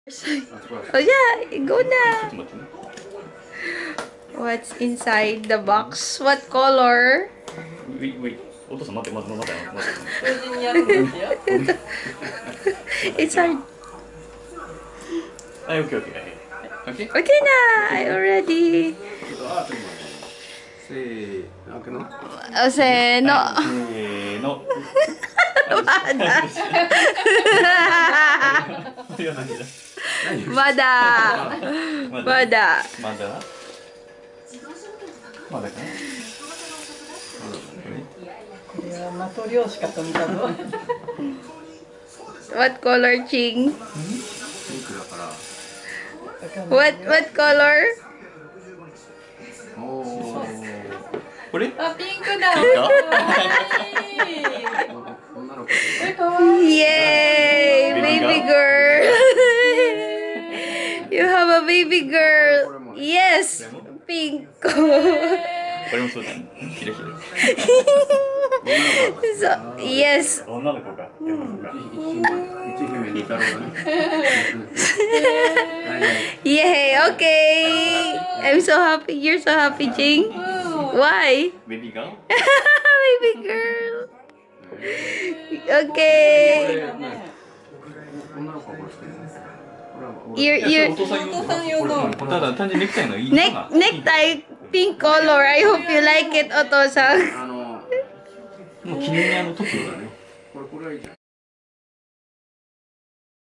Oh yeah, go na. What's inside the box? What color? Wait, wait. お父さん待って、待って、待って、待って。 It's hard. Okay, okay, okay. Okay na, I already. せーの。開くの？ Oh, se no. せーの。 まだ。まだ。 まだ？まだかな？ これはマトリョーシカと見たぞ。 What color, Ching? ピンクだから。 What color? おお。これ？ あ、ピンクだ。 ピンク？ 女の子。可愛い。 Yay, baby girl. You have a baby girl. Yes, pink. これもそうだね。ひらひら。 So, yes. 女の子か。女の子か。 Yay, okay. I'm so happy. You're so happy, Jing. Why? Baby girl? Baby girl. Okay. You're お父さん用の。ただ単純にネクタイのいい。 necktie pink color. I hope you like it, Oto-san. もう記念にトップだね。これはいいじゃん。